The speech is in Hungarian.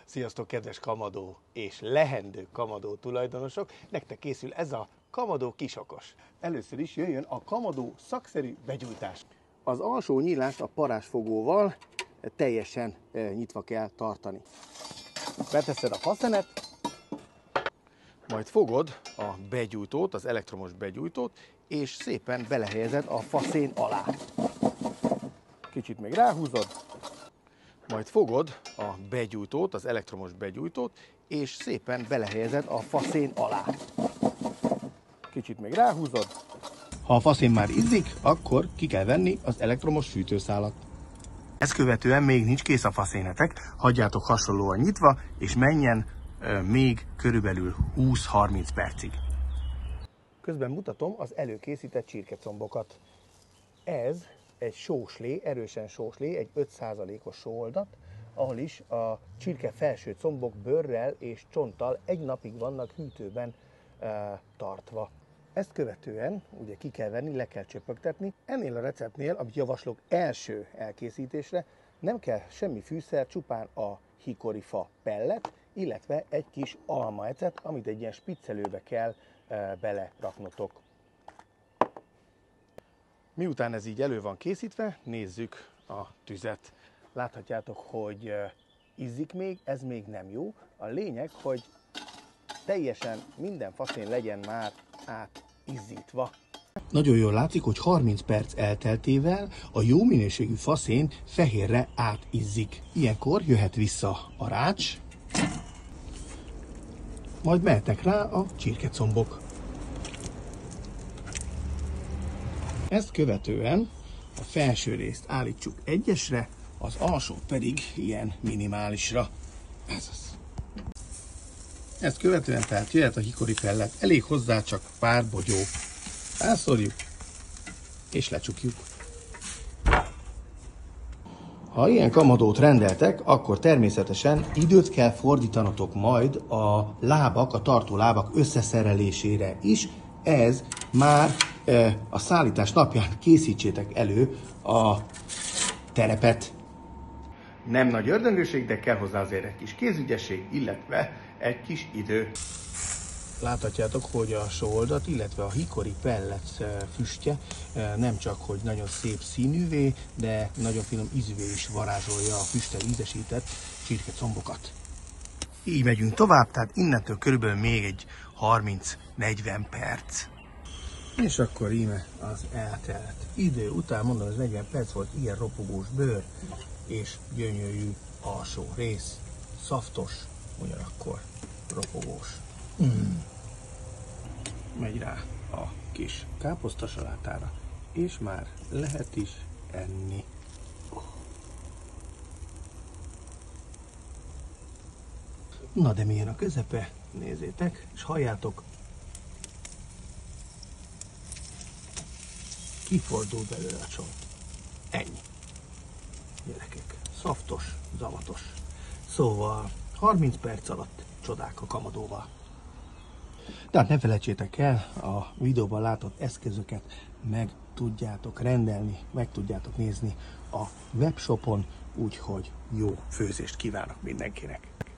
Sziasztok, kedves kamadó és lehendő kamadó tulajdonosok! Nektek készül ez a kamadó kisokos. Először is jöjjön a kamadó szakszerű begyújtás. Az alsó nyílást a parázsfogóval teljesen nyitva kell tartani. Beteszed a faszenet, majd fogod a begyújtót, az elektromos begyújtót, és szépen belehelyezed a faszén alá. Kicsit még ráhúzod, majd fogod a begyújtót, az elektromos begyújtót, és szépen belehelyezed a faszén alá. Kicsit még ráhúzod. Ha a faszén már izzik, akkor ki kell venni az elektromos fűtőszálat. Ezt követően még nincs kész a faszénetek, hagyjátok hasonlóan nyitva, és menjen még körülbelül 20-30 percig. Közben mutatom az előkészített csirkecombokat. Ez egy sóslé, erősen sóslé, egy 5%-os sóoldat, ahol is a csirke felső combok bőrrel és csonttal egy napig vannak hűtőben tartva. Ezt követően ugye ki kell venni, le kell csöpögtetni. Ennél a receptnél, amit javaslok első elkészítésre, nem kell semmi fűszer, csupán a hikorifa pellet, illetve egy kis almaecet, amit egy ilyen spiccelőbe kell beleraknotok. Miután ez így elő van készítve, nézzük a tüzet. Láthatjátok, hogy izzik még, ez még nem jó. A lényeg, hogy teljesen minden faszén legyen már átizzítva. Nagyon jól látszik, hogy 30 perc elteltével a jó minőségű faszén fehérre átizzik. Ilyenkor jöhet vissza a rács, majd mehetek rá a csirkecombok. Ezt követően a felső részt állítsuk egyesre, az alsót pedig ilyen minimálisra. Ez az. Ezt követően tehát jöhet a hikori pellet. Elég hozzá csak pár bogyó. Elszórjuk és lecsukjuk. Ha ilyen kamadót rendeltek, akkor természetesen időt kell fordítanotok majd a lábak, a tartó lábak összeszerelésére is. Ez már a szállítás napján készítsétek elő a terepet. Nem nagy ördöngőség, de kell hozzá azért egy kis kézügyesség, illetve egy kis idő. Láthatjátok, hogy a sóoldat, illetve a hikori pellet füstje nem csak hogy nagyon szép színűvé, de nagyon finom ízűvé is varázsolja a füsttel ízesített csirkecombokat. Így megyünk tovább, tehát innentől körülbelül még egy 30-40 perc. És akkor íme az eltelt idő után, mondom, ez 40 perc volt, ilyen ropogós bőr és gyönyörű alsó rész, szaftos, ugyanakkor ropogós. Megy rá a kis káposztasalátára, és már lehet is enni. Na de milyen a közepe? Nézzétek, és halljátok, kifordul belőle a csont. Ennyi. Gyerekek, szaftos, zavatos. Szóval 30 perc alatt csodák a kamadóval. Tehát ne felejtsétek el, a videóban látott eszközöket meg tudjátok rendelni, meg tudjátok nézni a webshopon, úgyhogy jó főzést kívánok mindenkinek!